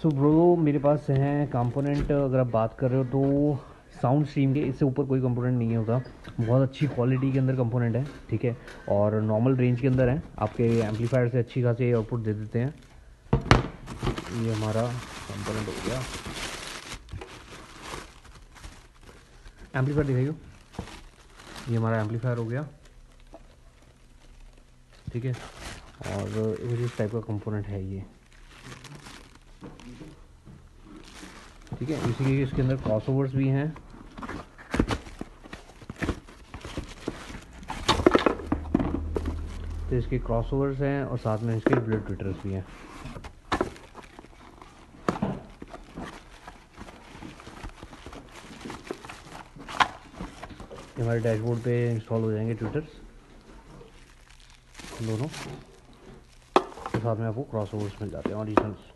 So bro मेरे पास हैं component, अगर आप बात कर रहे हो तो साउंड स्ट्रीम के इससे ऊपर कोई कंपोनेंट नहीं होता। बहुत अच्छी क्वालिटी के अंदर कंपोनेंट है, ठीक है, और नॉर्मल रेंज के अंदर है, आपके एम्पलीफायर से अच्छी खासी आउटपुट दे देते हैं। ये हमारा कंपोनेंट हो गया। एम्पलीफायर दिखाइए। ये हमारा एम्पलीफायर हो गया, ठीक है, और इस टाइप का कंपोनेंट है ये, ठीक है। इसीलिए इसके अंदर क्रॉसओवर्स भी हैं, तो इसके क्रॉसओवर्स हैं और साथ में इसके ब्लड ट्विटर्स भी हैं। हमारे डैशबोर्ड पे इंस्टॉल हो जाएंगे ट्विटर्स दोनों, तो साथ में आपको क्रॉसओवर्स मिल जाते हैं, ऑडिशंस।